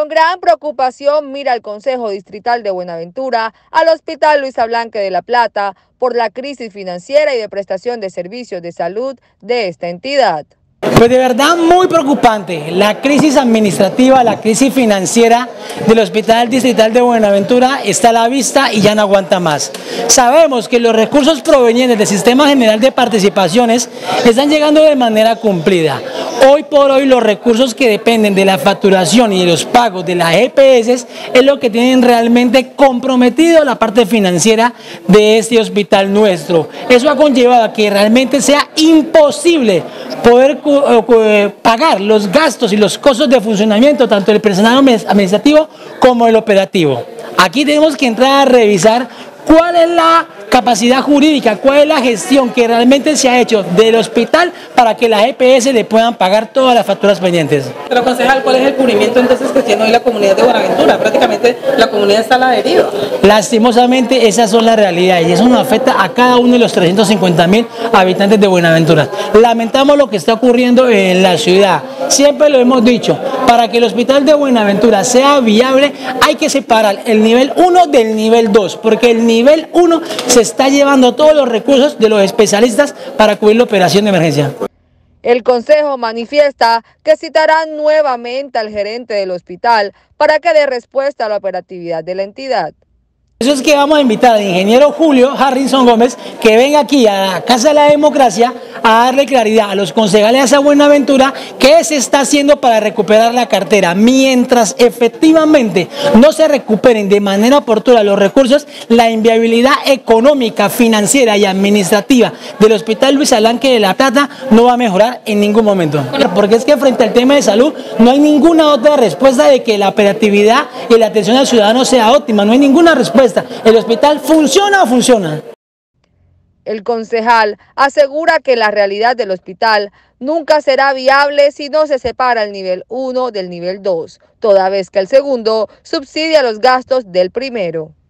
Con gran preocupación mira el Consejo Distrital de Buenaventura al Hospital Luisa Blanque de La Plata por la crisis financiera y de prestación de servicios de salud de esta entidad. Pues de verdad muy preocupante la crisis administrativa, la crisis financiera del Hospital Distrital de Buenaventura está a la vista y ya no aguanta más. Sabemos que los recursos provenientes del Sistema General de Participaciones están llegando de manera cumplida. Hoy por hoy los recursos que dependen de la facturación y de los pagos de las EPS es lo que tienen realmente comprometido la parte financiera de este hospital nuestro. Eso ha conllevado a que realmente sea imposible poder pagar los gastos y los costos de funcionamiento tanto del personal administrativo como el operativo. Aquí tenemos que entrar a revisar cuál es la capacidad jurídica, cuál es la gestión que realmente se ha hecho del hospital para que las EPS le puedan pagar todas las facturas pendientes. Pero concejal, ¿cuál es el cubrimiento entonces que tiene hoy la comunidad de Buenaventura? Prácticamente la comunidad está a la deriva. Lastimosamente esas son las realidades y eso nos afecta a cada uno de los 350.000 habitantes de Buenaventura. Lamentamos lo que está ocurriendo en la ciudad. Siempre lo hemos dicho, para que el hospital de Buenaventura sea viable hay que separar el nivel 1 del nivel 2, porque el nivel 1 se está llevando todos los recursos de los especialistas para cubrir la operación de emergencia. El Consejo manifiesta que citarán nuevamente al gerente del hospital para que dé respuesta a la operatividad de la entidad. Eso es que vamos a invitar al ingeniero Julio Harrison Gómez que venga aquí a la Casa de la Democracia a darle claridad a los concejales de Buenaventura qué se está haciendo para recuperar la cartera. Mientras efectivamente no se recuperen de manera oportuna los recursos, la inviabilidad económica, financiera y administrativa del Hospital Luisa Blanque de La Plata no va a mejorar en ningún momento. Porque es que frente al tema de salud no hay ninguna otra respuesta de que la operatividad y la atención al ciudadano sea óptima, no hay ninguna respuesta. ¿El hospital funciona o funciona? El concejal asegura que la realidad del hospital nunca será viable si no se separa el nivel 1 del nivel 2, toda vez que el segundo subsidia los gastos del primero.